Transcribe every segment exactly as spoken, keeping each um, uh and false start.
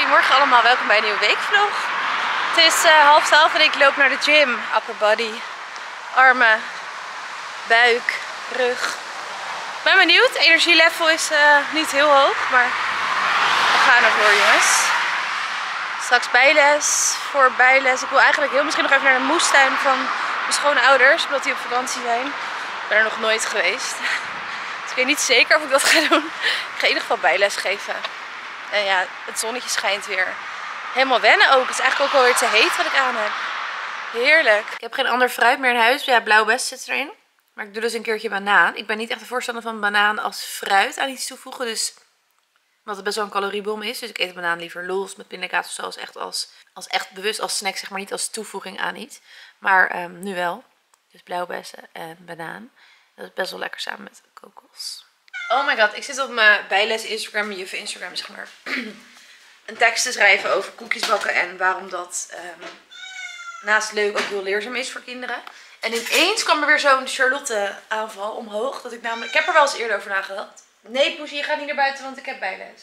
goedemorgen allemaal, welkom bij een nieuwe weekvlog. Het is uh, half twaalf en ik loop naar de gym. Upper body, armen, buik, rug. Ik ben benieuwd, het energielevel is uh, niet heel hoog, maar we gaan ervoor jongens. Straks bijles, voor bijles. Ik wil eigenlijk heel misschien nog even naar de moestuin van mijn schoonouders, omdat die op vakantie zijn. Ik ben er nog nooit geweest. Dus ik weet niet zeker of ik dat ga doen. Ik ga in ieder geval bijles geven. En ja, het zonnetje schijnt weer. Helemaal wennen ook. Het is eigenlijk ook alweer te heet wat ik aan heb. Heerlijk. Ik heb geen ander fruit meer in huis. Ja, blauwbes zit erin. Maar ik doe dus een keertje banaan. Ik ben niet echt een voorstander van banaan als fruit aan iets toevoegen. Dus omdat het best wel een caloriebom is. Dus ik eet de banaan liever los met pindakaas of zo. Als echt, als, als echt bewust als snack, zeg maar, niet als toevoeging aan iets. Maar um, nu wel. Dus blauwbessen en banaan. Dat is best wel lekker samen met kokos. Oh my god, ik zit op mijn bijles Instagram, mijn juffen Instagram zeg maar. Een tekst te schrijven over koekjes bakken en waarom dat um, naast leuk ook heel leerzaam is voor kinderen. En ineens kwam er weer zo'n Charlotte aanval omhoog. Dat ik namelijk, ik heb er wel eens eerder over nagedacht. Nee Poesie, je gaat niet naar buiten want ik heb bijles.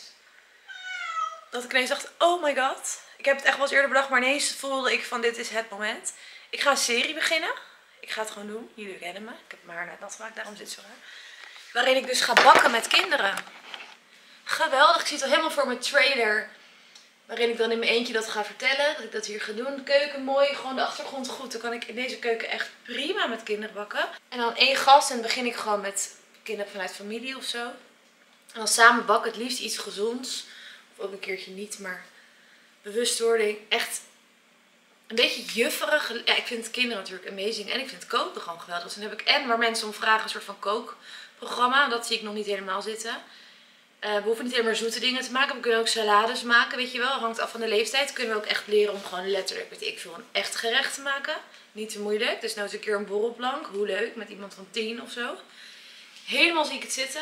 Dat ik ineens dacht, oh my god. Ik heb het echt wel eens eerder bedacht, maar ineens voelde ik van dit is het moment. Ik ga een serie beginnen. Ik ga het gewoon doen. Jullie kennen me. Ik heb mijn haar net nat gemaakt, daarom zit het zo raar. Waarin ik dus ga bakken met kinderen. Geweldig. Ik zie het al helemaal voor mijn trailer. Waarin ik dan in mijn eentje dat ga vertellen. Dat ik dat hier ga doen. De keuken mooi. Gewoon de achtergrond goed. Dan kan ik in deze keuken echt prima met kinderen bakken. En dan één gast. En dan begin ik gewoon met kinderen vanuit familie of zo. En dan samen bakken. Het liefst iets gezonds. Of ook een keertje niet. Maar bewustwording. Echt een beetje jufferig. Ja, ik vind kinderen natuurlijk amazing. En ik vind koken gewoon geweldig. Dus dan heb ik en waar mensen om vragen een soort van kookprogramma. Dat zie ik nog niet helemaal zitten. Uh, we hoeven niet helemaal maar zoete dingen te maken. We kunnen ook salades maken, weet je wel. Hangt af van de leeftijd. Kunnen we ook echt leren om gewoon letterlijk, weet ik veel, een echt gerecht te maken. Niet te moeilijk. Dus nou eens een keer een borrelplank. Hoe leuk. Met iemand van tien of zo. Helemaal zie ik het zitten.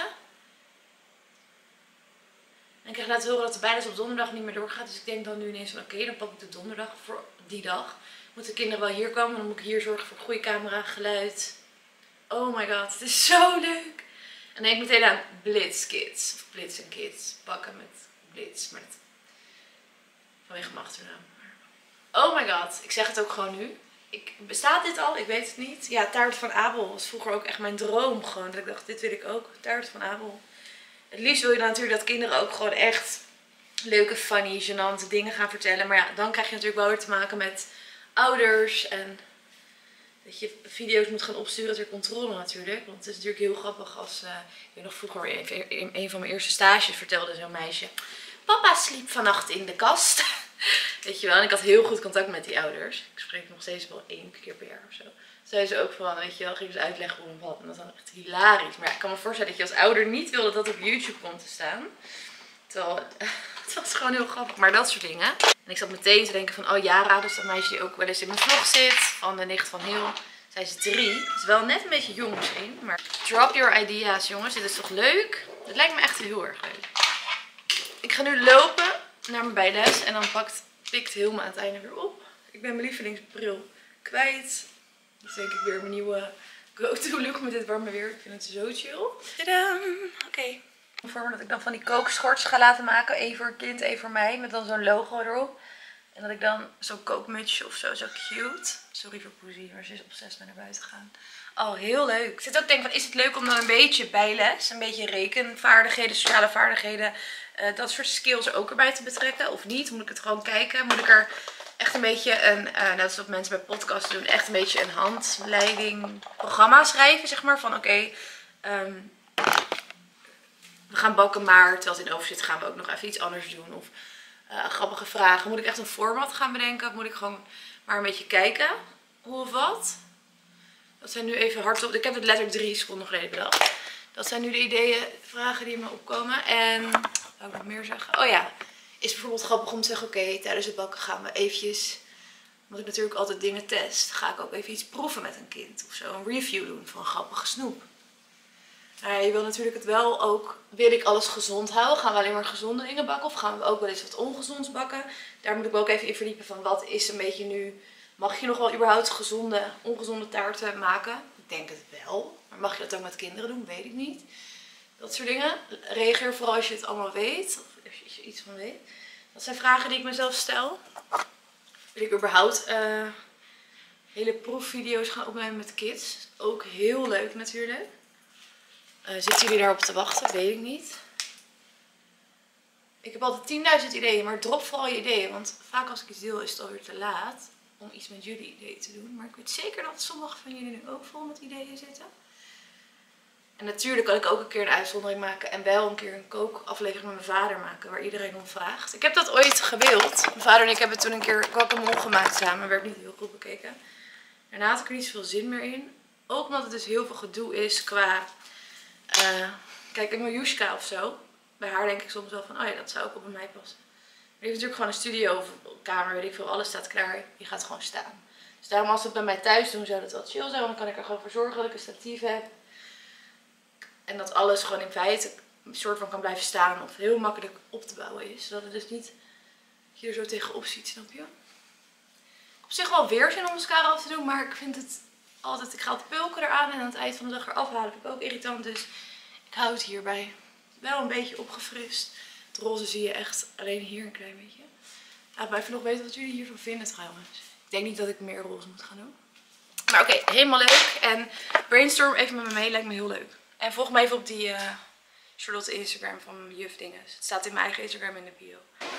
En ik krijg laten horen dat de bijles op donderdag niet meer doorgaat. Dus ik denk dan nu ineens van oké, okay, dan pak ik de donderdag voor die dag. Moeten de kinderen wel hier komen. Dan moet ik hier zorgen voor goede camera, geluid. Oh my god, het is zo leuk. En dan denk ik meteen aan Blitz Kids. Of Blitz en Kids. Bakken met Blitz. Maar dat... vanwege mijn achternaam. Oh my god. Ik zeg het ook gewoon nu. Ik... Bestaat dit al? Ik weet het niet. Ja, taart van Abel was vroeger ook echt mijn droom. Gewoon. Dat ik dacht, dit wil ik ook. Taart van Abel. Het liefst wil je dan natuurlijk dat kinderen ook gewoon echt leuke, funny, gênante dingen gaan vertellen. Maar ja, dan krijg je natuurlijk wel weer te maken met ouders. En dat je video's moet gaan opsturen ter controle natuurlijk. Want het is natuurlijk heel grappig als... Uh, ik weet nog vroeger in een van mijn eerste stages vertelde zo'n meisje. Papa sliep vannacht in de kast. Weet je wel. En ik had heel goed contact met die ouders. Ik spreek nog steeds wel één keer per jaar of zo. Zei ze ook van, weet je wel, ging ze uitleggen hoe en wat. En dat was dan echt hilarisch. Maar ja, ik kan me voorstellen dat je als ouder niet wil dat dat op YouTube komt te staan. Terwijl, het was gewoon heel grappig. Maar dat soort dingen. En ik zat meteen te denken van, oh Yara, dus dat meisje die ook wel eens in mijn vlog zit. Van de nicht van Heel. Zij is drie. Dat is wel net een beetje jong misschien. Maar drop your ideas jongens. Dit is toch leuk? Dit lijkt me echt heel erg leuk. Ik ga nu lopen naar mijn bijles. En dan pakt, pikt Hilme aan het einde weer op. Ik ben mijn lievelingsbril kwijt. Dat is denk ik weer mijn nieuwe go-to look met dit warme weer. Ik vind het zo chill. Tadaa! Oké. Okay. Voor me dat ik dan van die kookschorts ga laten maken. Eén voor een kind, één voor mij. Met dan zo'n logo erop. En dat ik dan zo'n kookmutsje of zo, zo cute. Sorry voor Poesie, maar ze is op zes naar buiten gaan. Oh, heel leuk. Ik zit ook te denken van, is het leuk om dan een beetje bijles, een beetje rekenvaardigheden, sociale vaardigheden, uh, dat soort skills er ook erbij te betrekken? Of niet? Moet ik het gewoon kijken? Moet ik er echt een beetje een, uh, net als wat mensen bij podcasts doen, echt een beetje een handleiding programma schrijven, zeg maar. Van oké, okay, um, we gaan bakken, maar terwijl het in over zit, gaan we ook nog even iets anders doen. Of uh, grappige vragen. Moet ik echt een format gaan bedenken? Of moet ik gewoon maar een beetje kijken hoe of wat? Dat zijn nu even hardop. Ik heb het letterlijk drie seconden geleden bedacht. Dat zijn nu de ideeën, vragen die me opkomen. En wat wil ik nog meer zeggen? Oh ja, is bijvoorbeeld grappig om te zeggen, oké, okay, tijdens het bakken gaan we eventjes, omdat ik natuurlijk altijd dingen test, ga ik ook even iets proeven met een kind. Of zo een review doen van een grappige snoep. Nou ja, je wil natuurlijk het wel ook, wil ik alles gezond houden? Gaan we alleen maar gezonde dingen bakken? Of gaan we ook wel eens wat ongezonds bakken? Daar moet ik me ook even in verdiepen van wat is een beetje nu... Mag je nog wel überhaupt gezonde, ongezonde taarten maken? Ik denk het wel. Maar mag je dat ook met kinderen doen? Weet ik niet. Dat soort dingen. Reageer vooral als je het allemaal weet. Of als je iets van weet. Dat zijn vragen die ik mezelf stel. Wil ik überhaupt uh, hele proefvideo's gaan opnemen met kids? Ook heel leuk natuurlijk. Uh, zitten jullie daarop te wachten? Weet ik niet. Ik heb altijd tienduizend ideeën, maar drop vooral je ideeën. Want vaak als ik iets deel is het alweer te laat om iets met jullie ideeën te doen. Maar ik weet zeker dat sommige van jullie nu ook vol met ideeën zitten. En natuurlijk kan ik ook een keer een uitzondering maken en wel een keer een kookaflevering met mijn vader maken waar iedereen om vraagt. Ik heb dat ooit gewild. Mijn vader en ik hebben toen een keer guacamole gemaakt samen. Werd niet heel goed bekeken. Daarna had ik er niet zoveel zin meer in. Ook omdat het dus heel veel gedoe is qua... Uh, kijk, een miljushka of zo. Bij haar denk ik soms wel van, oh ja, dat zou ook op bij mij passen. Maar je heeft natuurlijk gewoon een studio of een kamer, weet ik veel. Alles staat klaar. Die gaat gewoon staan. Dus daarom als we het bij mij thuis doen, zou dat wel chill zijn. Want dan kan ik er gewoon voor zorgen dat ik een statief heb. En dat alles gewoon in feite een soort van kan blijven staan of heel makkelijk op te bouwen is. Zodat het dus niet hier zo tegenop ziet, snap je? Op zich wel weerzin om mascara af te doen, maar ik vind het altijd... Ik ga het pulken eraan en aan het eind van de dag eraf halen. Vind ik ook irritant, dus ik hou het hierbij wel een beetje opgefrist. Het roze zie je echt alleen hier een klein beetje. Laat me even nog weten wat jullie hiervan vinden trouwens. Ik denk niet dat ik meer roze moet gaan doen. Maar oké, okay, helemaal leuk. En brainstorm even met me mee, lijkt me heel leuk. En volg me even op die uh, Charlotte Instagram van Juf Dinges. Het staat in mijn eigen Instagram in de bio.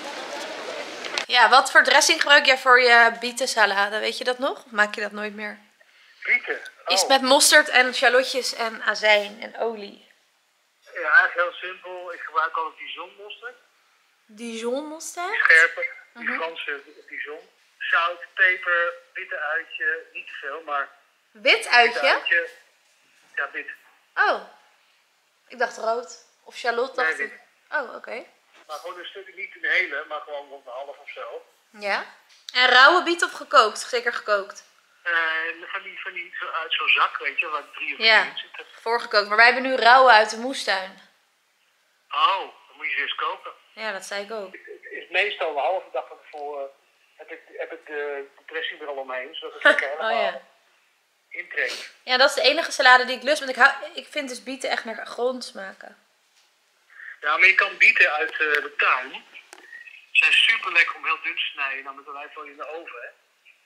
Ja, wat voor dressing gebruik jij voor je bietensalade? Weet je dat nog? Of maak je dat nooit meer? Bieten? Oh. Iets met mosterd en shallotjes en azijn en olie. Ja, eigenlijk heel simpel. Ik gebruik altijd Dijon mosterd. Dijon mosterd? Die scherpe, die uh-huh. Franse Dijon. Zout, peper, witte uitje. Niet te veel, maar... Wit uitje? Wit uitje. Ja, wit. Oh, ik dacht rood. Of Charlotte dacht nee, ik. Oh, oké. Okay. Maar gewoon een stukje, niet een hele, maar gewoon een half of zo. Ja. En rauwe biet of gekookt? Zeker gekookt? Uh, van die, van die, zo, uit zo'n zak, weet je, waar drie of vier ja, in zitten. Voorgekookt. Maar wij hebben nu rauwe uit de moestuin. Oh, dan moet je ze eens koken. Ja, dat zei ik ook. Het is meestal een halve dag van tevoren heb ik, heb ik de, de dressing er al omheen, zodat het lekker helemaal oh, ja. intrekt. Ja, dat is de enige salade die ik lust. Want ik, hou, ik vind dus bieten echt naar grond smaken. Ja, maar je kan bieten uit uh, de tuin. Ze zijn super lekker om heel dun te snijden. Dan met olijfolie in de oven, hè.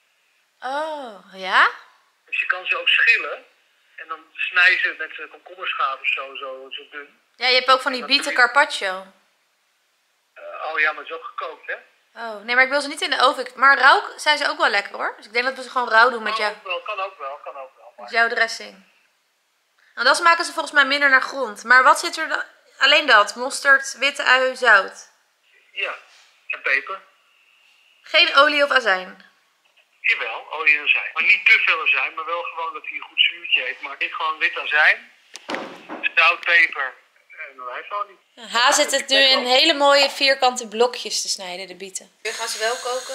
Oh, ja? Dus je kan ze ook schillen. En dan snij je ze met uh, komkommerschaaf of zo, zo, zo dun. Ja, je hebt ook van die bieten carpaccio. Uh, oh ja, maar het is ook gekookt, hè? Oh, nee, maar ik wil ze niet in de oven. Maar rauw zijn ze ook wel lekker, hoor. Dus ik denk dat we ze gewoon rauw doen met jou. Kan ook wel, kan ook wel, kan ook wel. Maar... Met jouw dressing. Nou, dat maken ze volgens mij minder naar grond. Maar wat zit er dan? Alleen dat. Mosterd, witte ui, zout. Ja, en peper. Geen olie of azijn? Jawel, olie en azijn. Maar niet te veel azijn, maar wel gewoon dat hij een goed zuurtje heeft. Maar niet gewoon wit azijn, zout, peper en olijfolie. Ha zit het nu in hele mooie vierkante blokjes te snijden, de bieten. We gaan ze wel koken.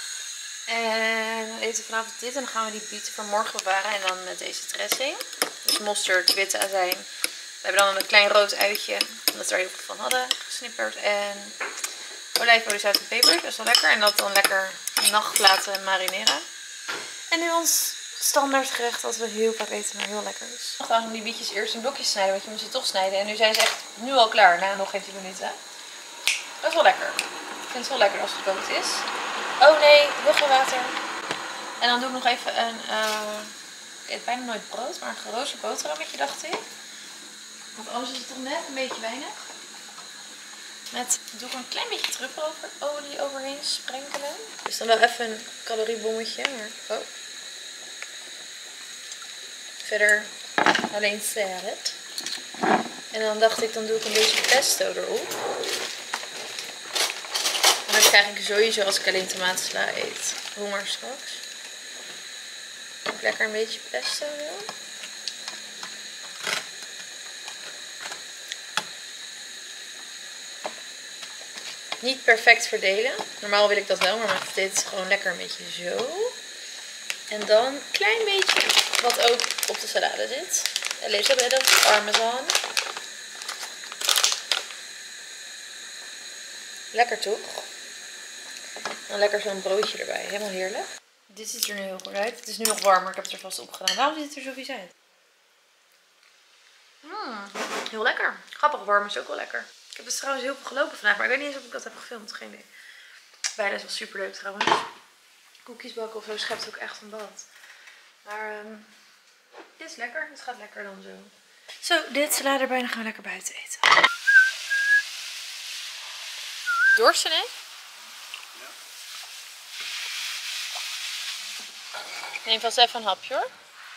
En dan eten we vanavond dit en dan gaan we die bieten voor morgen bewaren. En dan met deze dressing. Dus mosterd, witte azijn. We hebben dan een klein rood uitje, omdat we er heel veel van hadden, gesnipperd. En olijfolie, zout en peper, dat is wel lekker. En dat dan lekker een nacht laten marineren. En nu ons standaard gerecht wat we heel vaak eten, maar heel lekker is. We gaan die bietjes eerst in blokjes snijden, want je moet ze toch snijden. En nu zijn ze echt nu al klaar, na nog geen tien minuten. Dat is wel lekker. Ik vind het wel lekker als het gekookt is. Oh nee, ruggenwater. En dan doe ik nog even een, uh, ik eet bijna nooit brood, maar een geroosterd boterhammetje, dacht ik. Want anders is het toch net een beetje weinig. Met, doe ik een klein beetje truffelolie overheen sprenkelen. Dus dan wel even een caloriebommetje, maar oh. Verder alleen salad. En dan dacht ik, dan doe ik een beetje pesto erop. En dan krijg ik sowieso als ik alleen tomatensla eet honger straks. Ook lekker een beetje pesto wel. Niet perfect verdelen. Normaal wil ik dat wel, maar dit is gewoon lekker een beetje zo. En dan een klein beetje wat ook op de salade zit. A little bit of parmesan. Lekker toch? En lekker zo'n broodje erbij. Helemaal heerlijk. Dit ziet er nu heel goed uit. Het is nu nog warm, maar ik heb het er vast op gedaan. Waarom ziet het er zo vies uit? Mm, heel lekker. Grappig, warm is ook wel lekker. Ik heb dus trouwens heel veel gelopen vandaag, maar ik weet niet eens of ik dat heb gefilmd. Geen idee. Bijles was super leuk trouwens. Koekjes bakken of zo schept ook echt een band. Maar um, dit is lekker. Het gaat lekker dan zo. Zo, dit salade erbij. Dan gaan we lekker buiten eten. Dorsten, hè? Ja. Neem vast even een hapje hoor.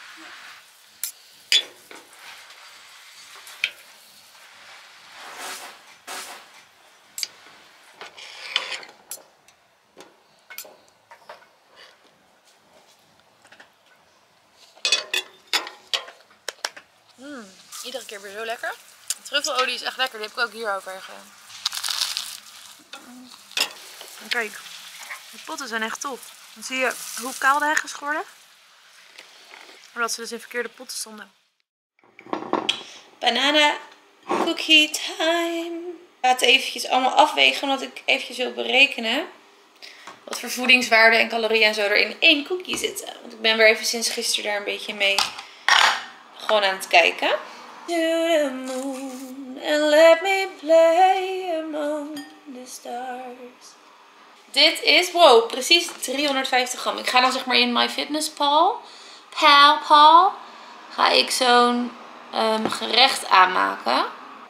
Mm, iedere keer weer zo lekker. Truffelolie is echt lekker. Die heb ik ook hier overheen gedaan. En kijk, de potten zijn echt top. Dan zie je hoe kaal de heg is geworden. Omdat ze dus in verkeerde potten stonden. Banana cookie time. Ik ga het eventjes allemaal afwegen, omdat ik eventjes wil berekenen wat voor voedingswaarde en calorieën en zo er in één cookie zitten. Want ik ben weer even sinds gisteren daar een beetje mee gewoon aan het kijken. To the moon and let me play among the stars. Dit is, wow, precies driehonderdvijftig gram. Ik ga dan zeg maar in MyFitnessPal, Pal, Pal, ga ik zo'n um, gerecht aanmaken.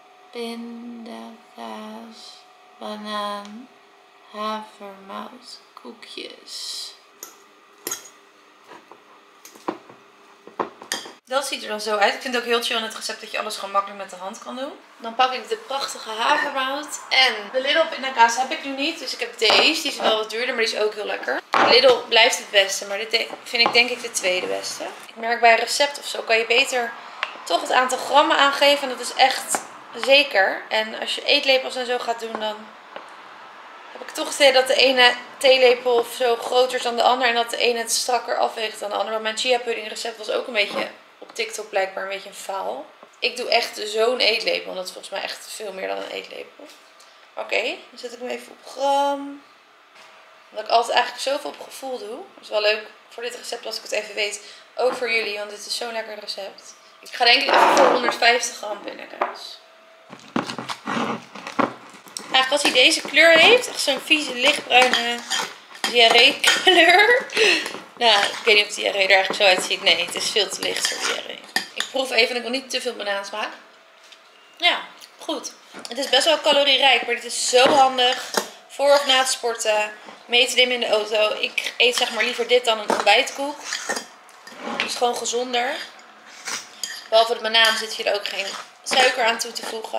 Pindakaas, banaan, havermout, koekjes. Dat ziet er dan zo uit. Ik vind het ook heel chill in het recept dat je alles gewoon makkelijk met de hand kan doen. Dan pak ik de prachtige havermout. En de Lidl pindakaas heb ik nu niet. Dus ik heb deze. Die is wel wat duurder, maar die is ook heel lekker. Lidl blijft het beste. Maar dit vind ik denk ik de tweede beste. Ik merk bij een recept of zo kan je beter toch het aantal grammen aangeven. En dat is echt zeker. En als je eetlepels en zo gaat doen, dan heb ik toch het idee dat de ene theelepel of zo groter is dan de ander. En dat de ene het strakker afweegt dan de ander. Want mijn chia pudding recept was ook een beetje op TikTok blijkbaar een beetje een faal. Ik doe echt zo'n eetlepel. Dat is volgens mij echt veel meer dan een eetlepel. Oké, okay, dan zet ik hem even op gram. Omdat ik altijd eigenlijk zoveel op gevoel doe. Dat is wel leuk voor dit recept als ik het even weet. Ook voor jullie, want dit is zo'n lekker recept. Ik ga denk ik even voor honderdvijftig gram pindakaas. Eigenlijk als hij deze kleur heeft, echt zo'n vieze lichtbruine diarree kleur. Nou, ik weet niet of diarree er eigenlijk zo uitziet. Nee, het is veel te licht voor diarree. Ik proef even en ik wil niet te veel banaansmaak. Ja, goed. Het is best wel calorierijk, maar dit is zo handig voor of na het sporten. Mee te nemen in de auto. Ik eet zeg maar liever dit dan een ontbijtkoek. Het is gewoon gezonder. Behalve de banaan zit je er ook geen suiker aan toe te voegen.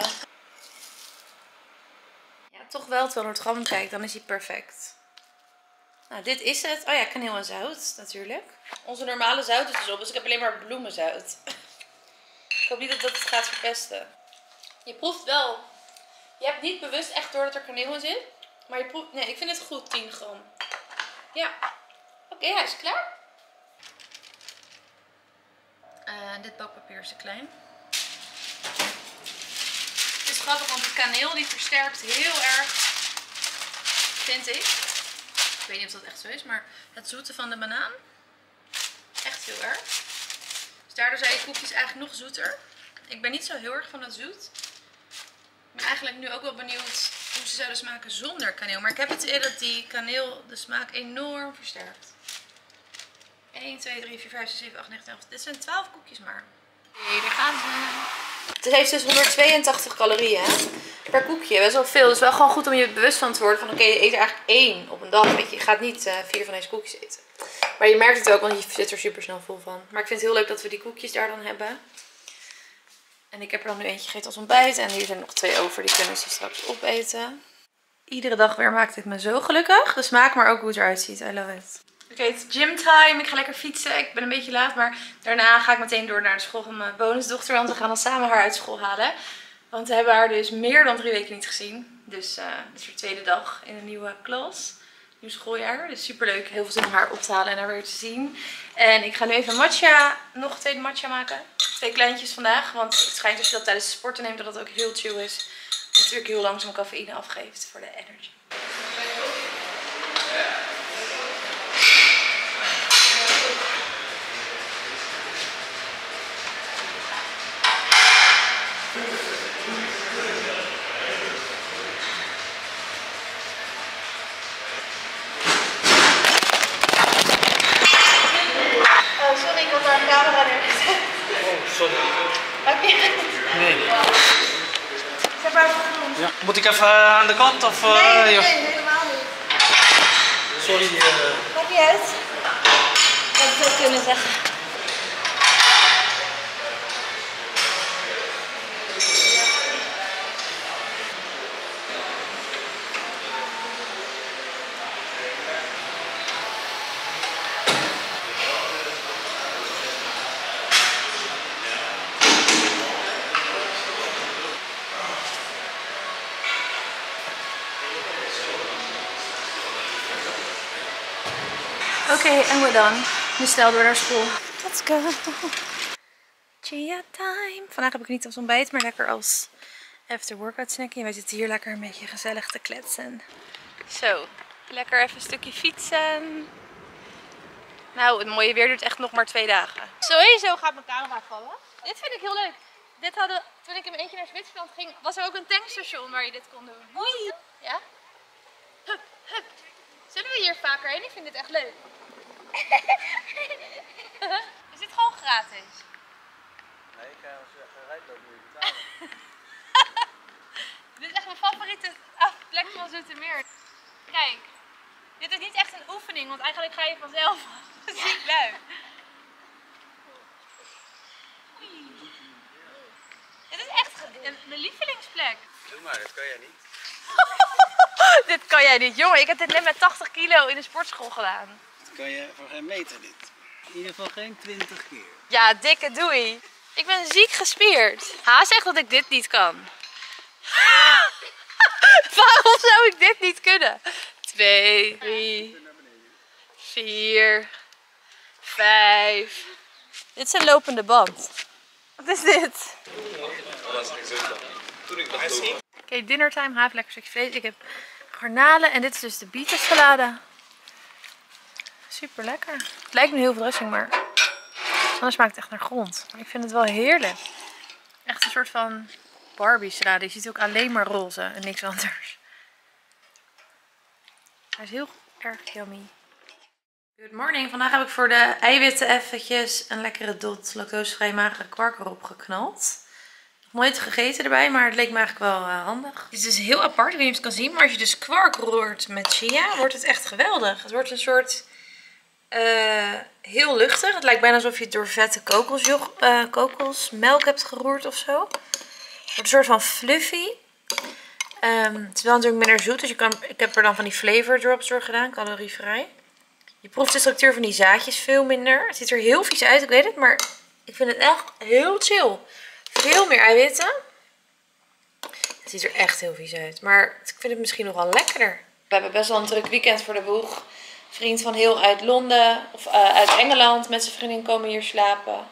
Ja, toch wel tweehonderd gram kijkt, dan is hij perfect. Nou, dit is het. Oh ja, kaneel en zout natuurlijk. Onze normale zout is dus op, dus ik heb alleen maar bloemenzout. Ik hoop niet dat dat het gaat verpesten. Je proeft wel. Je hebt niet bewust echt door dat er kaneel in zit. Maar je proeft. Nee, ik vind het goed, tien gram. Ja. Oké, okay, hij is klaar. Uh, dit bakpapier is te klein. Het is grappig, want de kaneel die versterkt heel erg, vind ik. Ik weet niet of dat echt zo is, maar het zoete van de banaan. Echt heel erg. Dus daardoor zijn je koekjes eigenlijk nog zoeter. Ik ben niet zo heel erg van het zoet. Ik ben eigenlijk nu ook wel benieuwd hoe ze zouden smaken zonder kaneel. Maar ik heb het idee dat die kaneel de smaak enorm versterkt. één, twee, drie, vier, vijf, zes, zeven, acht, negen, tien, elf. Dit zijn twaalf koekjes maar. Oké, daar gaan ze. Het heeft dus honderdtweeëntachtig calorieën per koekje. Best wel veel. Het is wel gewoon goed om je bewust van te worden van oké, okay, je eet er eigenlijk één op een dag. Weet je, je gaat niet uh, vier van deze koekjes eten. Maar je merkt het ook, want je zit er super snel vol van. Maar ik vind het heel leuk dat we die koekjes daar dan hebben. En ik heb er dan nu eentje gegeten als ontbijt. En hier zijn er nog twee over. Die kunnen ze straks opeten. Iedere dag weer maakt dit me zo gelukkig. De smaak, maar ook hoe het eruit ziet. I love it. Oké, okay, het is gymtime. Ik ga lekker fietsen. Ik ben een beetje laat, maar daarna ga ik meteen door naar de school van mijn bonusdochter. Want we gaan dan samen haar uit school halen. Want we hebben haar dus meer dan drie weken niet gezien. Dus uh, dit is haar tweede dag in een nieuwe klas. Nieuw schooljaar. Dus super leuk. Heel veel zin om haar op te halen en haar weer te zien. En ik ga nu even matcha, nog een tweede matcha maken. Twee kleintjes vandaag. Want het schijnt als je dat tijdens het sporten neemt, dat dat ook heel chill is. En natuurlijk heel langzaam cafeïne afgeeft voor de energy. Sorry. Heb je? Nee. Zeg maar even grond. Ja. Moet ik even aan de kant of? Uh, nee, nee, ja. nee, helemaal niet. Sorry. Uh... Maakt niet uit. Ik had het ook kunnen zeggen. Oké, okay, en we're done. Nu snel door naar school. Let's go. Chia time. Vandaag heb ik niet als ontbijt, maar lekker als after workout snackje. Wij zitten hier lekker een beetje gezellig te kletsen. Zo, lekker even een stukje fietsen. Nou, het mooie weer duurt echt nog maar twee dagen. Sowieso gaat mijn camera vallen. Dit vind ik heel leuk. Dit hadden, toen ik in mijn eentje naar Zwitserland ging, was er ook een tankstation waar je dit kon doen. Hoi. Ja? Hup, hup. Zullen we hier vaker heen? Ik vind dit echt leuk. Is dit gewoon gratis? Nee, ik ga als je rijdt ook niet betalen. Dit is echt mijn favoriete plek van Zoetermeer. Kijk, dit is niet echt een oefening, want eigenlijk ga je vanzelf ziek lui. Dit is echt mijn lievelingsplek. Doe maar, dat kan jij niet. Dit kan jij niet, jongen. Ik heb dit net met tachtig kilo in de sportschool gedaan. Dat kan je voor geen meter niet. In ieder geval geen twintig keer. Ja, dikke doei. Ik ben ziek gespierd. Ha zegt dat ik dit niet kan. Waarom zou ik dit niet kunnen? Twee, drie, vier, vijf. Dit is een lopende band. Wat is dit? Oké, okay, dinnertime. Ha heeft lekker stukje vlees. Ik heb garnalen en dit is dus de bietensalade. Super lekker. Het lijkt me heel veel dressing, maar anders smaakt het echt naar grond. Maar ik vind het wel heerlijk. Echt een soort van Barbie salade. Je ziet ook alleen maar roze en niks anders. Hij is heel erg yummy. Good morning. Vandaag heb ik voor de eiwitten eventjes een lekkere dot lactosevrij magere kwark erop geknald. Nog nooit gegeten erbij, maar het leek me eigenlijk wel uh, handig. Het is dus heel apart. Ik weet niet of je het kan zien, maar als je dus kwark roert met chia, wordt het echt geweldig. Het wordt een soort uh, heel luchtig. Het lijkt bijna alsof je het door vette kokosjog, uh, kokosmelk hebt geroerd of zo. Het wordt een soort van fluffy. Um, het is wel natuurlijk minder zoet, dus je kan, ik heb er dan van die flavor drops door gedaan, calorievrij. Je proeft de structuur van die zaadjes veel minder. Het ziet er heel vies uit, ik weet het, maar ik vind het echt heel chill. Veel meer eiwitten. Het ziet er echt heel vies uit, maar ik vind het misschien nog wel lekkerder. We hebben best wel een druk weekend voor de boeg. Een vriend van heel uit Londen, of uh, uit Engeland, met zijn vriendin komen hier slapen.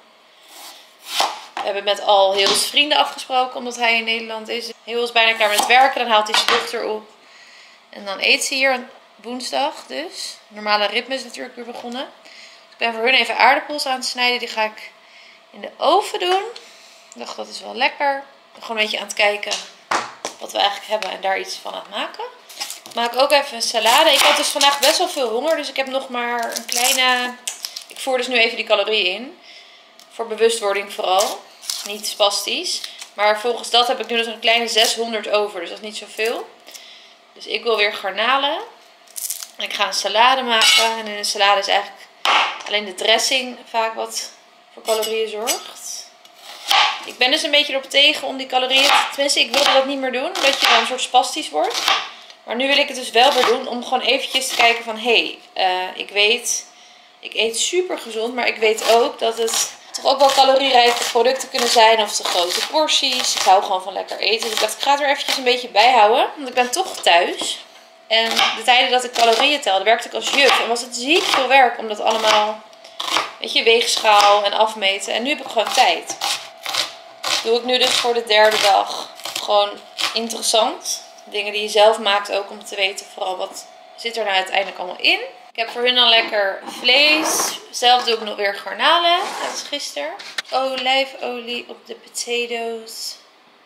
We hebben met al Hil's vrienden afgesproken, omdat hij in Nederland is. Heel is bijna klaar met werken, dan haalt hij zijn dochter op. En dan eet ze hier woensdag dus. Normale ritme is natuurlijk weer begonnen. Dus ik ben voor hun even aardappels aan het snijden. Die ga ik in de oven doen. Ik dacht, dat is wel lekker. Ik ben gewoon een beetje aan het kijken wat we eigenlijk hebben en daar iets van aan het maken. Ik maak ook even een salade. Ik had dus vandaag best wel veel honger, dus ik heb nog maar een kleine... Ik voer dus nu even die calorieën in. Voor bewustwording vooral. Niet spastisch. Maar volgens dat heb ik nu dus een kleine zeshonderd over, dus dat is niet zoveel. Dus ik wil weer garnalen. En ik ga een salade maken. En in de salade is eigenlijk alleen de dressing vaak wat voor calorieën zorgt. Ik ben dus een beetje erop tegen om die calorieën... Tenminste, ik wilde dat niet meer doen. Omdat je dan een soort spastisch wordt. Maar nu wil ik het dus wel weer doen. Om gewoon eventjes te kijken van... Hé, hey, uh, ik weet... Ik eet super gezond. Maar ik weet ook dat het toch ook wel calorierijke producten kunnen zijn. Of te grote porties. Ik hou gewoon van lekker eten. Dus ik dacht, ik ga het er eventjes een beetje bij houden. Want ik ben toch thuis. En de tijden dat ik calorieën telde, werkte ik als juf. En was het ziek veel werk om dat allemaal... Weet je, weegschaal en afmeten. En nu heb ik gewoon tijd. Doe ik nu dus voor de derde dag. Gewoon interessant. Dingen die je zelf maakt ook om te weten vooral wat zit er nou uiteindelijk allemaal in. Ik heb voor hun dan lekker vlees. Zelf doe ik nog weer garnalen. Dat is gisteren. Olijfolie op de potatoes.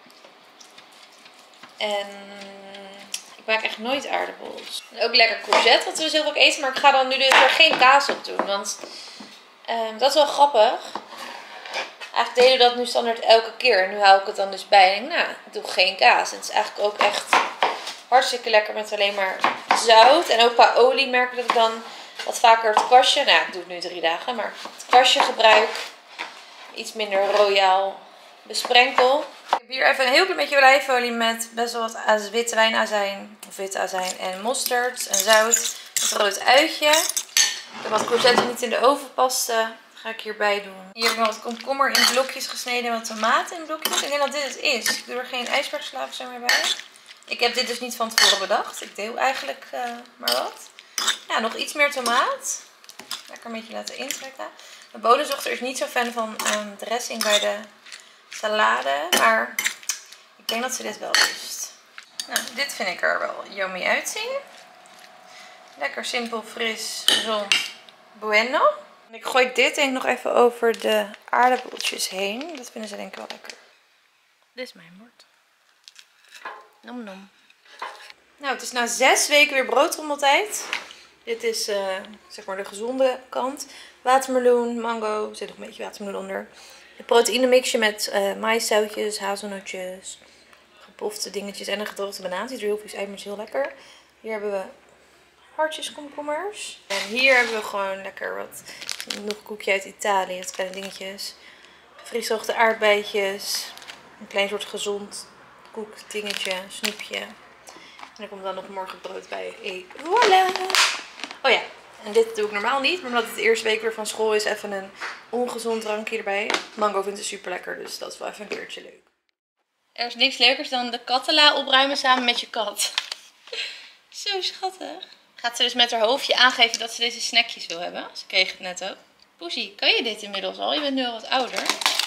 En ik maak echt nooit aardappels. En ook lekker courgette, wat we dus heel vaak eten. Maar ik ga dan nu dus er geen kaas op doen. Want um, dat is wel grappig. Eigenlijk deden we dat nu standaard elke keer. En nu hou ik het dan dus bij en denk, nou, ik doe geen kaas. En het is eigenlijk ook echt hartstikke lekker met alleen maar zout. En ook qua olie merk ik dat ik dan wat vaker het kwastje, nou ik doe het nu drie dagen, maar het kwastje gebruik. Iets minder royaal besprenkel. Ik heb hier even een heel klein beetje olijfolie met best wel wat witte wijnazijn, of witte azijn en mosterd en zout. Een rood uitje. Ik heb wat courgette niet in de oven pasten. Dat ga ik hierbij doen. Hier heb ik nog wat komkommer in blokjes gesneden en wat tomaten in blokjes. Ik denk dat dit het is. Ik doe er geen ijsbergslaaf zo meer bij. Ik heb dit dus niet van tevoren bedacht. Ik deel eigenlijk uh, maar wat. Ja, nog iets meer tomaat. Lekker een beetje laten intrekken. Mijn bodemzochter is niet zo fan van um, dressing bij de salade. Maar ik denk dat ze dit wel lust. Nou, dit vind ik er wel yummy uitzien. Lekker simpel, fris, gezond. Bueno. En ik gooi dit denk ik nog even over de aardappeltjes heen. Dat vinden ze denk ik wel lekker. Dit is mijn bord. Nom nom. Nou, het is na zes weken weer broodrommeltijd. Dit is uh, zeg maar de gezonde kant. Watermeloen, mango. Er zit nog een beetje watermeloen onder. Een proteïnemixje met uh, maïszoutjes, hazelnootjes, gepofte dingetjes en een gedroogde banaan. Ziet er heel vies uit, maar is heel lekker. Hier hebben we hartjes komkommers. En hier hebben we gewoon lekker wat, nog een koekje uit Italië, wat kleine dingetjes. Gefriesdroogde aardbeidjes. Een klein soort gezond koek dingetje, snoepje. En er komt dan nog morgen brood bij. Hey, voilà! Oh ja, en dit doe ik normaal niet, maar omdat het de eerste week weer van school is, even een ongezond drankje erbij. Mango vindt ze super lekker, dus dat is wel even een keertje leuk. Er is niks leukers dan de kattenla opruimen samen met je kat. Zo schattig. Gaat ze dus met haar hoofdje aangeven dat ze deze snackjes wil hebben. Ze kreeg het net ook. Poesie, kan je dit inmiddels al? Je bent nu al wat ouder.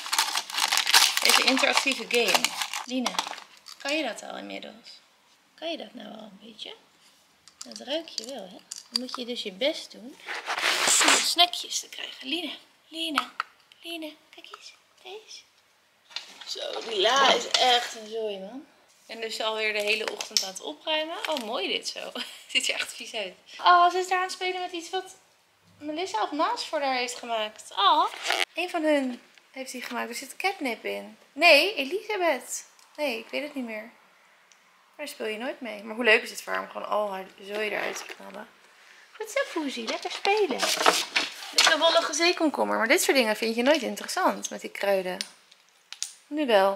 Deze interactieve game. Lina, kan je dat al inmiddels? Kan je dat nou al een beetje? Dat ruik je wel, hè? Dan moet je dus je best doen om snackjes te krijgen. Lina, Lina, Lina, kijk eens. Deze. Zo, die la is echt een zooi, man. En dus alweer de hele ochtend aan het opruimen. Oh, mooi dit zo. Ziet er echt vies uit. Oh, ze is daar aan het spelen met iets wat Melissa of Maas voor haar heeft gemaakt. Oh, een van hun heeft hij gemaakt. Er zit catnip in. Nee, Elisabeth. Nee, ik weet het niet meer. Daar speel je nooit mee. Maar hoe leuk is het voor haar om gewoon al haar zooi eruit te knallen. Goed zo, Poesie. Lekker spelen. Dit is een wollige zeekomkommer. Maar dit soort dingen vind je nooit interessant met die kruiden. Nu wel.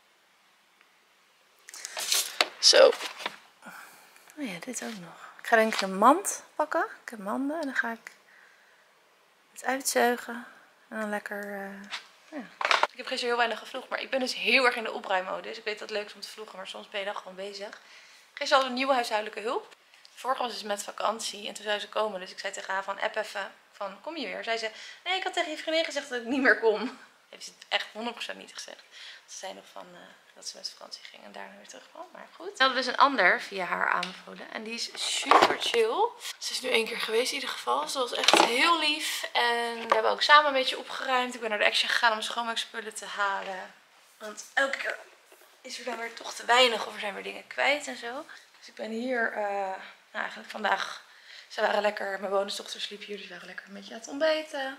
Zo. Oh ja, dit ook nog. Ik ga denk ik een mand pakken. Ik heb manden. En dan ga ik het uitzuigen. En dan lekker... Uh, ja. Ik heb gisteren heel weinig gevloegd, maar ik ben dus heel erg in de opruimmodus. Ik weet dat het leuk is om te vloegen, maar soms ben je dan gewoon bezig. Gisteren hadden we een nieuwe huishoudelijke hulp. Vorige was dus met vakantie en toen zou ze komen. Dus ik zei tegen haar van, app even van, kom je weer? Zei ze, nee, ik had tegen je vriendin gezegd dat ik niet meer kom. Heeft ze het echt honderd procent niet gezegd. Ze zei nog van, uh, dat ze met vakantie ging en daarna weer terugkwam. Maar goed. We hadden dus een ander via haar aanbevolen. En die is super chill. Ze is nu één keer geweest in ieder geval. Ze was echt heel lief. En we hebben ook samen een beetje opgeruimd. Ik ben naar de Action gegaan om schoonmaakspullen te halen. Want elke keer is er dan weer toch te weinig. Of er zijn weer dingen kwijt en zo. Dus ik ben hier, uh, nou eigenlijk vandaag. Ze waren lekker, mijn bonusdochter sliep hier. Dus we waren lekker een beetje aan het ontbijten.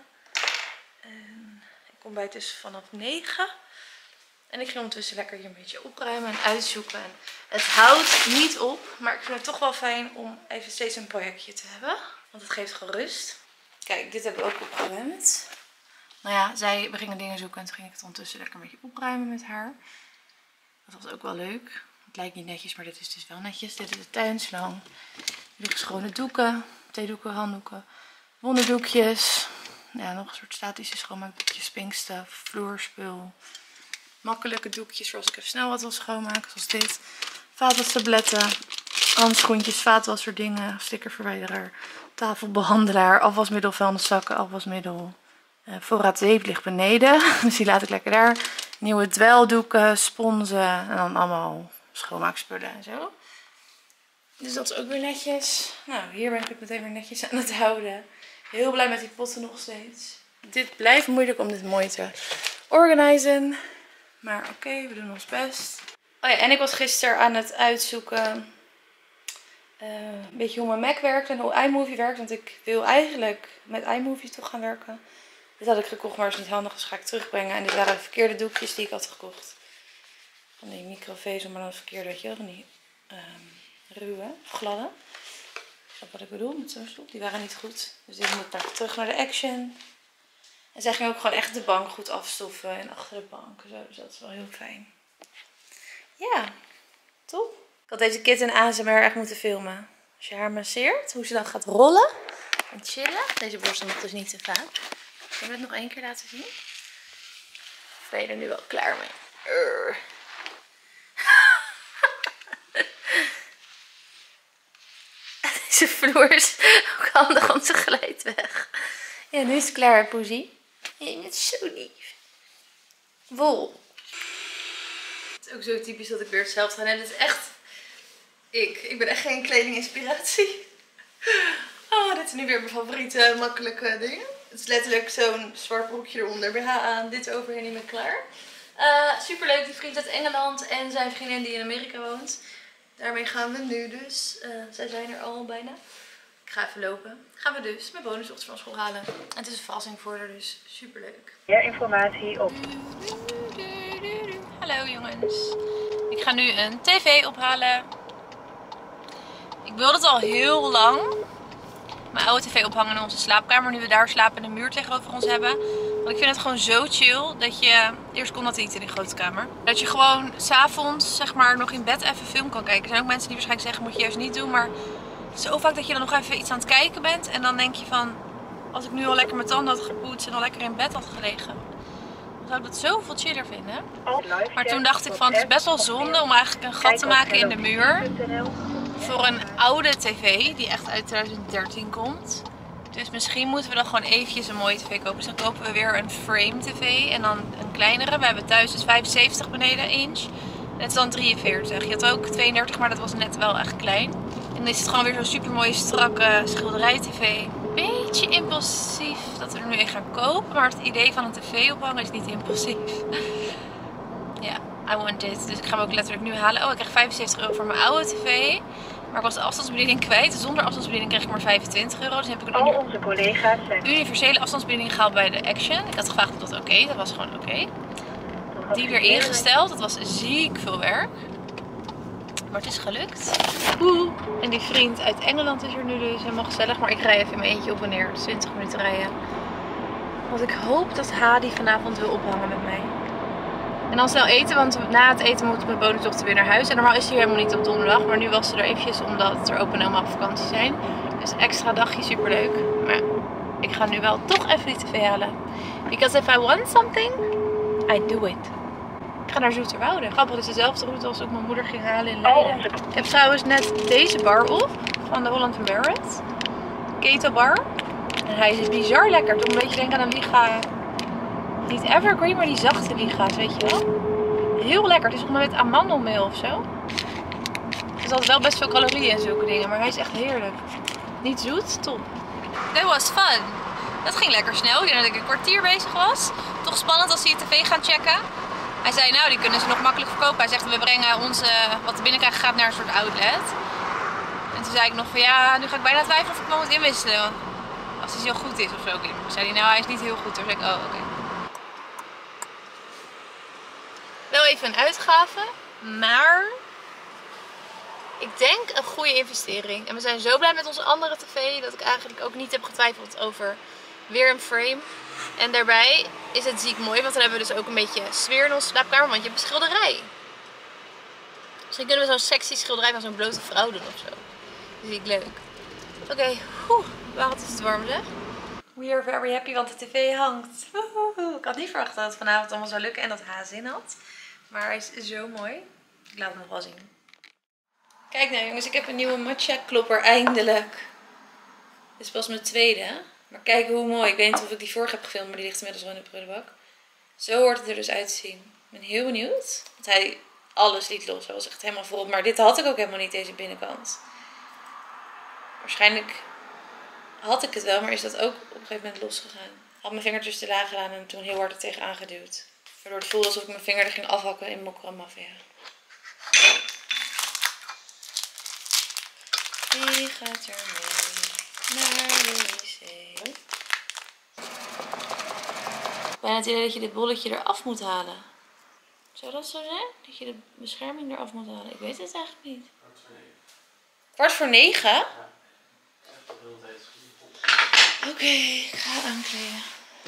En ik ontbijt dus vanaf negen. En ik ging ondertussen lekker hier een beetje opruimen en uitzoeken. En het houdt niet op, maar ik vind het toch wel fijn om even steeds een projectje te hebben. Want het geeft gewoon rust. Kijk, dit heb ik ook opgeruimd. Nou ja, zij, we gingen dingen zoeken en toen ging ik het ondertussen lekker een beetje opruimen met haar. Dat was ook wel leuk. Het lijkt niet netjes, maar dit is dus wel netjes. Dit is de tuinslang. Hier liggen schone doeken, theedoeken, handdoeken, wonderdoekjes. Ja, nog een soort statische schoonmaakdoekjes, spinkstuff, vloerspul. Makkelijke doekjes voor als ik even snel wat wil schoonmaken, zoals dit. Vaatwastabletten, handschoentjes, vaatwasserdingen, stickerverwijderer, tafelbehandelaar, afwasmiddel, vuilniszakken, afwasmiddel. Uh, voorraad zeep ligt beneden, dus die laat ik lekker daar. Nieuwe dweldoeken, sponsen en dan allemaal schoonmaakspullen en zo. Dus dat is ook weer netjes. Nou, hier ben ik meteen weer netjes aan het houden. Heel blij met die potten nog steeds. Dit blijft moeilijk om dit mooi te organiseren. Maar oké, okay, we doen ons best. Oh ja, en ik was gisteren aan het uitzoeken uh, een beetje hoe mijn Mac werkt en hoe iMovie werkt. Want ik wil eigenlijk met iMovie toch gaan werken. Dit had ik gekocht, maar is niet handig, dus ga ik terugbrengen. En dit waren de verkeerde doekjes die ik had gekocht. Van die microvezel, maar dan verkeerde, weet je wel, van die um, ruwe, of gladde. Dat wat ik bedoel met zo'n stoel. Die waren niet goed. Dus dit moet naar, terug naar de Action. En zij ging ook gewoon echt de bank goed afstoffen en achter de bank. Zo, dus dat is wel heel fijn. Ja, top. Ik had deze kitten A S M R echt moeten filmen. Als je haar masseert, hoe ze dan gaat rollen en chillen. Deze borstel nog dus niet te vaak. Kunnen we het nog één keer laten zien? Of ben je er nu wel klaar mee? Urgh. Deze vloer is ook handig, want ze glijdt weg. Ja, nu is het klaar, poesie. Je bent zo lief. Wol. Het is ook zo typisch dat ik weer hetzelfde ga. En dit is echt ik. Ik ben echt geen kledinginspiratie. Oh, dit is nu weer mijn favoriete makkelijke dingen. Het is letterlijk zo'n zwart broekje eronder, B H aan, dit overheen en ik ben klaar. Uh, superleuk, die vriend uit Engeland en zijn vriendin die in Amerika woont. Daarmee gaan we nu dus. Uh, zij zijn er al bijna. Ik ga even lopen. Gaan we dus mijn bonusdochter van school halen. En het is een verrassing voor haar, dus superleuk. Meer informatie op. Hallo jongens. Ik ga nu een tv ophalen. Ik wilde het al heel lang. Mijn oude tv ophangen in onze slaapkamer. Nu we daar slapen en een muur tegenover ons hebben. Want ik vind het gewoon zo chill dat je... Eerst kon dat niet in die grote kamer. Dat je gewoon 's avonds zeg maar nog in bed even film kan kijken. Er zijn ook mensen die waarschijnlijk zeggen moet je juist niet doen. Maar zo vaak dat je dan nog even iets aan het kijken bent. En dan denk je van... Als ik nu al lekker mijn tanden had gepoetst en al lekker in bed had gelegen. Dan zou ik dat zoveel chiller vinden. Maar toen dacht ik van het is best wel zonde om eigenlijk een gat te maken in de muur. Voor een oude tv die echt uit twintig dertien komt. Dus misschien moeten we dan gewoon eventjes een mooie tv kopen. Dus dan kopen we weer een frame tv en dan een kleinere. We hebben thuis dus vijfenzeventig beneden inch. En het is dan drieënveertig. Je had ook tweeëndertig, maar dat was net wel echt klein. En dan is het gewoon weer zo'n super mooie strakke schilderij tv. Beetje impulsief dat we er nu een gaan kopen. Maar het idee van een tv ophangen is niet impulsief. Ja, I want dit. Dus ik ga hem ook letterlijk nu halen. Oh, ik krijg vijfenzeventig euro voor mijn oude tv. Maar ik was de afstandsbediening kwijt. Zonder afstandsbediening kreeg ik maar vijfentwintig euro. Dus heb ik een Al onze collega's zijn universele afstandsbediening gehaald bij de Action. Ik had gevraagd of dat oké. Okay. Dat was gewoon oké. Okay. Die weer ingesteld. Dat was ziek veel werk. Maar het is gelukt. Oeh. En die vriend uit Engeland is er nu dus helemaal gezellig. Maar ik rij even in mijn eentje op en neer. twintig minuten rijden. Want ik hoop dat Hadi vanavond wil ophangen met mij. En dan snel eten, want na het eten moet mijn bonusdochter weer naar huis. En normaal is hij helemaal niet op donderdag. Maar nu was ze er eventjes omdat er opa en oma op vakantie zijn. Dus extra dagje, superleuk. Maar ik ga nu wel toch even die tv halen. Because if I want something, I do it. Ik ga naar Zoeterwoude. Grappig, het is dezelfde route als ook mijn moeder ging halen in Leiden. Ik heb trouwens net deze bar op van de Holland and Barrett. Keto bar. En hij is bizar lekker. Doe een beetje denken aan een liga. Niet evergreen, maar die zachte liga's, weet je wel. Heel lekker. Het is volgens mij met amandelmeel of zo. Er zat wel best veel calorieën en zulke dingen. Maar hij is echt heerlijk. Niet zoet, top. That was fun. Dat ging lekker snel. Ik denk dat ik een kwartier bezig was. Toch spannend als ze je tv gaan checken. Hij zei, nou die kunnen ze nog makkelijk verkopen. Hij zegt, we brengen onze, wat de binnenkrijg gaat naar een soort outlet. En toen zei ik nog van, ja, nu ga ik bijna twijfelen of ik hem moet inwisselen. Als hij zo goed is of zo. Toen zei hij, nou hij is niet heel goed. Toen zei ik, oh oké. Okay. Wel even een uitgave, maar ik denk een goede investering. En we zijn zo blij met onze andere tv dat ik eigenlijk ook niet heb getwijfeld over weer een frame. En daarbij is het ziek mooi, want dan hebben we dus ook een beetje sfeer in onze slaapkamer, want je hebt een schilderij. Misschien kunnen we zo'n sexy schilderij van zo'n blote vrouw doen of zo. Dat zie ik leuk. Oké, okay. Waarom is het warm zeg? We are very happy, want de tv hangt. Woehoe. Ik had niet verwacht dat het vanavond allemaal zou lukken en dat H zin had. Maar hij is zo mooi. Ik laat hem nog wel zien. Kijk nou jongens, ik heb een nieuwe matcha klopper eindelijk. Dit is pas mijn tweede. Maar kijk hoe mooi. Ik weet niet of ik die vorige heb gefilmd, maar die ligt inmiddels wel in de prullenbak. Zo hoort het er dus uit te zien. Ik ben heel benieuwd. Want hij alles liet los. Hij was echt helemaal vol. Maar dit had ik ook helemaal niet, deze binnenkant. Waarschijnlijk had ik het wel, maar is dat ook op een gegeven moment losgegaan. Ik had mijn vingertjes te laag gedaan en toen heel hard er tegenaan geduwd. Waardoor het voelde alsof ik mijn vinger er ging afhakken in Mokka Mafia. Wie gaat er mee naar de wc? bijna het idee dat je dit bolletje eraf moet halen. Zou dat zo zijn? Dat je de bescherming eraf moet halen? Ik weet het eigenlijk niet. Kwart voor negen? Ja. Oké, okay, ik ga aankleden.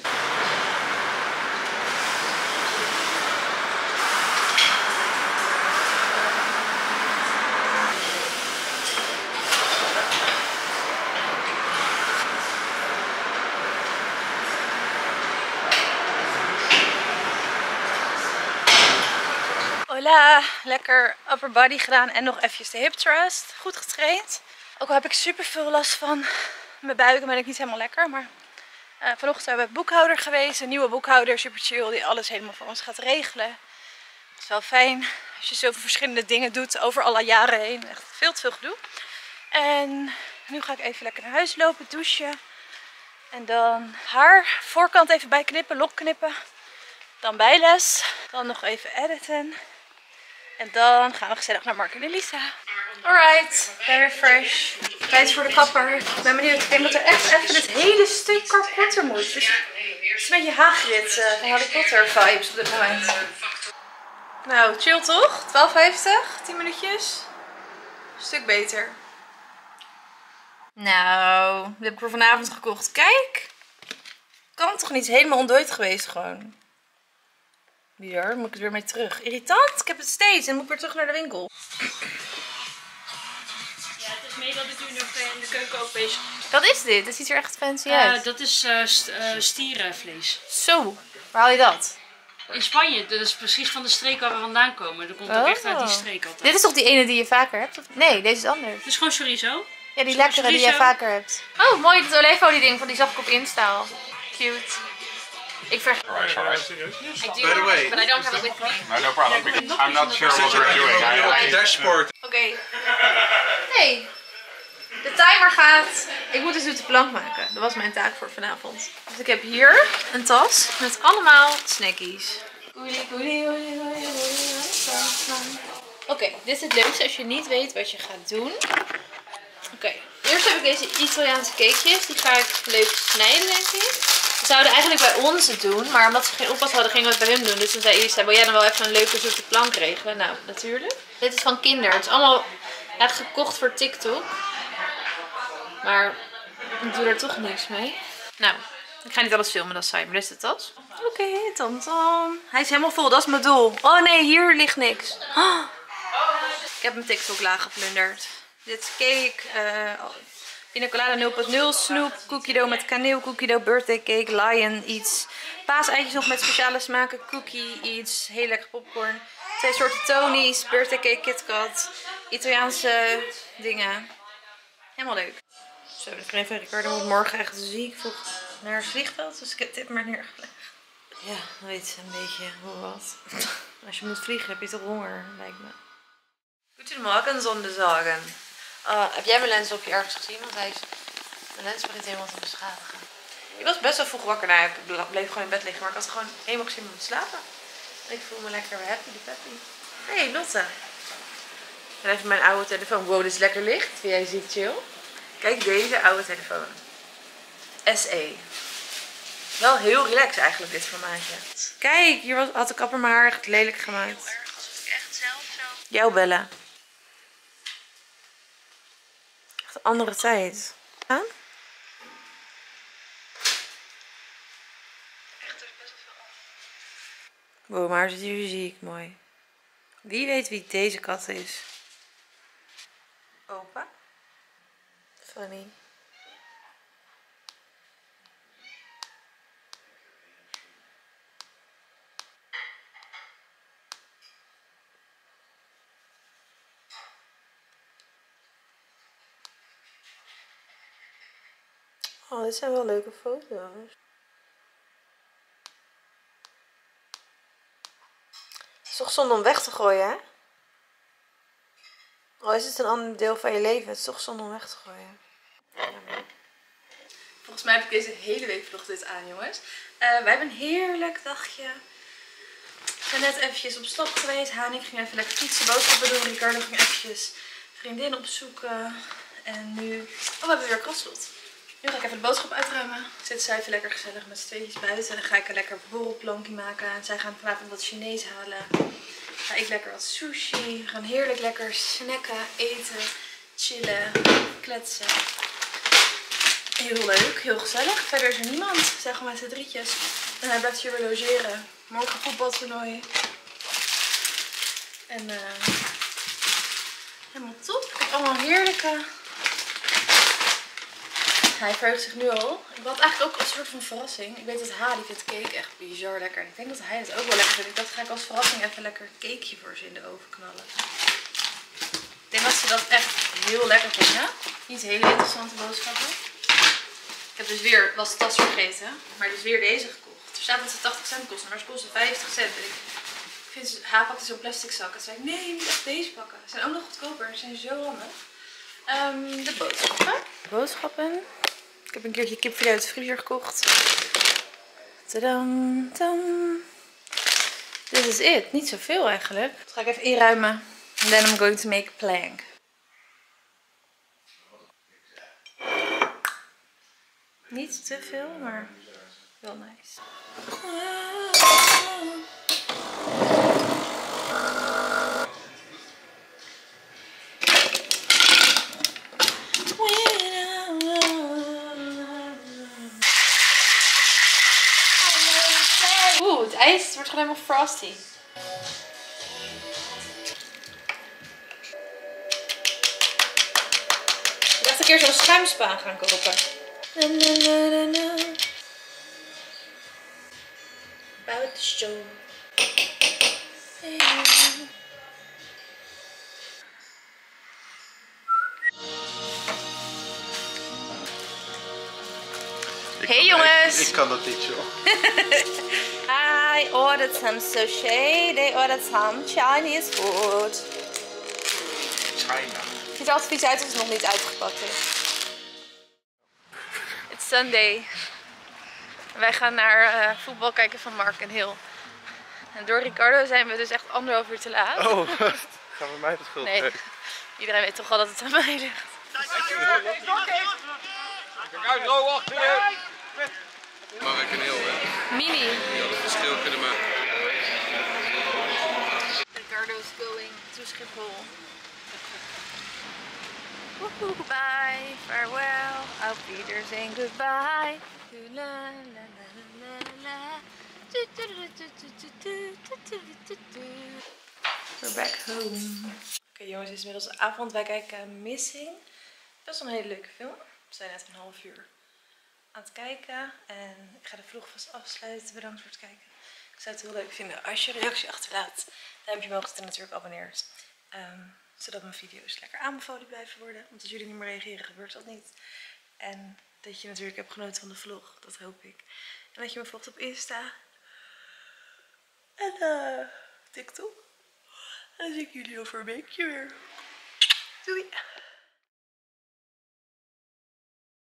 Hola, lekker upper body gedaan en nog eventjes de hip thrust. Goed getraind. Ook al heb ik super veel last van mijn buik en ben ik niet helemaal lekker. Maar uh, vanochtend hebben we boekhouder geweest. Een nieuwe boekhouder, super chill, die alles helemaal voor ons gaat regelen. Het is wel fijn als je zoveel verschillende dingen doet over alle jaren heen. Echt veel te veel gedoe. En nu ga ik even lekker naar huis lopen, douchen. En dan haar voorkant even bijknippen, lok knippen. Dan bijles. Dan nog even editen. En dan gaan we gezellig naar Mark en Elisa. Alright, very fresh. Tijd voor de kapper. Ik ben benieuwd. Ik denk dat er echt even dit hele stuk korter moet. Dus het is een beetje Hagrid uh, van Harry Potter vibes op dit moment. Nou, chill toch? twaalf vijftig, tien minuutjes. Een stuk beter. Nou, dit heb ik voor vanavond gekocht. Kijk. Kan toch niet helemaal ontdooid geweest gewoon. Hier, moet ik er weer mee terug. Irritant, ik heb het steeds en moet ik weer terug naar de winkel. Ja, het is mee dat ik nu nog in de keuken ook bezig ben. Wat is dit? Dat ziet er echt fancy Uh, uit. dat is uh, st uh, stierenvlees. Zo, waar haal je dat? In Spanje, dat is precies van de streek waar we vandaan komen. Dat komt ook Oh. echt uit die streek altijd. Dit is toch die ene die je vaker hebt? Of... Nee, deze is anders. Het is gewoon chorizo. Ja, die Zo, lekkere die jij chorizo. vaker hebt. Oh, mooi, dat olijfolie ding van die zag ik op Insta al. Cute. Ik vraag. Alright, alright. I do, By the way. but I don't have it with me. No, no problem. Because I'm not sure what we're doing. I, Op je I, dashboard. Oké. Okay. Nee. De timer gaat. Ik moet dus de plank maken. Dat was mijn taak voor vanavond. Dus ik heb hier een tas met allemaal snackies. Oké, okay, dit is het leukste als je niet weet wat je gaat doen. Oké, okay. Eerst heb ik deze Italiaanse cakejes. Die ga ik leuk snijden, denk ik. Ze zouden eigenlijk bij ons het doen, maar omdat ze geen oppas hadden, gingen we het bij hun doen. Dus toen zei Elisa, wil jij dan wel even een leuke zoete plank regelen? Nou, natuurlijk. Dit is van Kinder. Het is allemaal eigenlijk gekocht voor TikTok. Maar ik doe er toch niks mee. Nou, ik ga niet alles filmen, dat is saai. Maar dit is de tas. Oké, okay, tam. Hij is helemaal vol, dat is mijn doel. Oh nee, hier ligt niks. Oh. Ik heb mijn TikTok laag geplunderd. Dit is cake. Uh, Pina colada nul punt nul, snoep, cookie dough met kaneel, cookie dough, birthday cake, lion, iets. Paaseitjes nog met speciale smaken, cookie, iets, heel lekker popcorn. Twee soorten Tony's, birthday cake, KitKat, Italiaanse dingen. Helemaal leuk. Zo, de vriendin van Ricardo moet morgen echt ziek vroeg naar het vliegveld, dus ik heb dit maar neergelegd. Ja, weet een beetje hoe wat. Als je moet vliegen heb je toch honger, lijkt me. Goedemorgen zonnezagen. Uh, heb jij mijn lens op je ergens gezien? Want hij is... Mijn lens begint helemaal te beschadigen. Ik was best wel vroeg wakker. Nou, ik bleef gewoon in bed liggen. Maar ik had gewoon helemaal geen zin om te slapen. En ik voel me lekker weer happy, peppy. Hé, hey, Lotte. En even mijn oude telefoon. Wow, dit is lekker licht. Vind jij ziek chill? Kijk deze oude telefoon. S E. Wel heel relaxed eigenlijk dit formaatje. Kijk, hier was, had de kapper mijn haar echt lelijk gemaakt. Alsof ik echt zelf zo... Jou bellen. Echt een andere tijd. Huh? Echt, er is best wel veel af. Wow, maar zit hier ziek mooi. Wie weet wie deze kat is? Opa? Funny. Oh, dit zijn wel leuke foto's. Het is toch zonde om weg te gooien, hè? Oh, is het een ander deel van je leven? Het is toch zonde om weg te gooien. Volgens mij heb ik deze hele week vlog dit aan, jongens. Uh, wij hebben een heerlijk dagje. Ik ben net eventjes op stap geweest. Hanik ging even lekker fietsen, boodschappen doen. Ricardo ging eventjes vriendin opzoeken. En nu... Oh, we hebben weer krasslot. Nu ga ik even de boodschap uitruimen. Zitten zij even lekker gezellig met z'n tweetjes buiten. Dan ga ik een lekker borrelplankje maken. En zij gaan vanavond wat Chinees halen. Ga ik lekker wat sushi. We gaan heerlijk lekker snacken, eten, chillen, kletsen. Heel leuk, heel gezellig. Verder is er niemand. We zijn gewoon met z'n drietjes. En hij blijft hier weer logeren. Morgen voetbaltoernooi. En uh, helemaal top. Ik heb allemaal heerlijke... Hij verheugt zich nu al. Ik had eigenlijk ook als soort van verrassing. Ik weet dat H, die vindt cake echt bizar lekker. En ik denk dat hij het ook wel lekker vindt. Ik dacht, ga ik als verrassing even lekker een cakeje voor ze in de oven knallen. Ik denk dat ze dat echt heel lekker vinden. Niet hele interessante boodschappen. Ik heb dus weer, was de tas vergeten. Maar dus weer deze gekocht. Er staat dat ze tachtig cent kosten. Maar ze kosten vijftig cent. En ik vind ze, H pakte zo'n plastic zak. En toen zei ik, nee, je moet echt deze pakken. Ze zijn ook nog goedkoper. Ze zijn zo handig. Um, de boodschappen. De boodschappen. Ik heb een keertje kipfilet uit de vriezer gekocht. Tadam, tam. Dit is het. Niet zoveel eigenlijk. Dat ga ik even inruimen. And then I'm going to make a plank. Niet te veel, maar wel nice. Oeh, het ijs wordt gewoon helemaal frosty. Ik dacht een keer zo'n schuimspaan gaan kopen. Na, na, na, na, na. About the show. Hey. Hey jongens! Ik, ik kan dat niet zo. I ordered some sushi. They ordered some Chinese food. China. Het ziet er altijd vies uit als het nog niet uitgepakt is. It's Sunday. Wij gaan naar uh, voetbal kijken van Mark en Hill. En door Ricardo zijn we dus echt anderhalf uur te laat. Oh, gaan we mij de schuld Nee, geven? iedereen weet toch al dat het aan mij ligt. Kijk uit, Ro, achter je! Mark en Hill, hè? Mini. Die hadden verschil kunnen maken. Ricardo is going to Schiphol. Woehoe, bye, farewell. Auf Wiedersehen, goodbye. La, la, la, la, la. We're back home. Oké okay, jongens, het is inmiddels avond. Wij kijken Missing. Best wel een hele leuke film. We zijn net een half uur aan het kijken. En ik ga de vlog vast afsluiten. Bedankt voor het kijken. Ik zou het heel leuk vinden als je een reactie achterlaat. Duimpje omhoog en natuurlijk abonneert. Um, zodat mijn video's lekker aanbevolen blijven worden. Want als jullie niet meer reageren, gebeurt dat niet. En dat je natuurlijk hebt genoten van de vlog. Dat hoop ik. En dat je me volgt op Insta. En uh, TikTok. En dan zie ik jullie over een weekje weer. Doei!